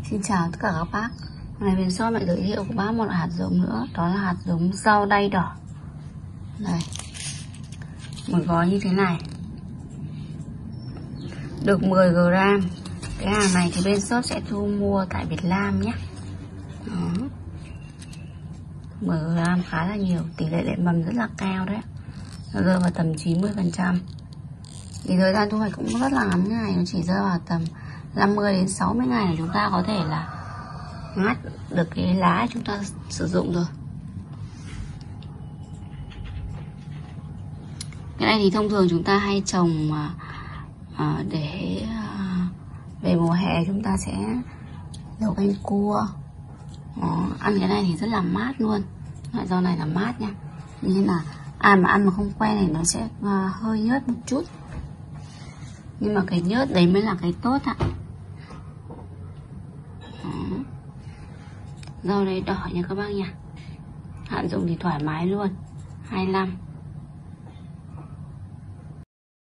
Xin chào tất cả các bác. Hôm nay bên shop lại giới thiệu của bác một hạt giống nữa. Đó là hạt giống rau đay đỏ. Đây, một gói như thế này, được 10g. Cái hàng này thì bên shop sẽ thu mua tại Việt Nam nhé. Đó, 10g khá là nhiều, tỷ lệ đệm mầm rất là cao đấy, nó rơi vào tầm 90%. Thì thời gian thu hoạch cũng rất là ngắn ngày, nó chỉ rơi vào tầm 50 đến 60 ngày chúng ta có thể là ngắt được cái lá chúng ta sử dụng rồi. Cái này thì thông thường chúng ta hay trồng để về mùa hè chúng ta sẽ nấu canh cua. Đó, ăn cái này thì rất là mát luôn. Loại rau này là mát nha, nên là ai mà ăn mà không quen này nó sẽ hơi nhớt một chút, nhưng mà cái nhớt đấy mới là cái tốt ạ. Rau đấy đỏ nha các bác nha. Hạn dùng thì thoải mái luôn, 25.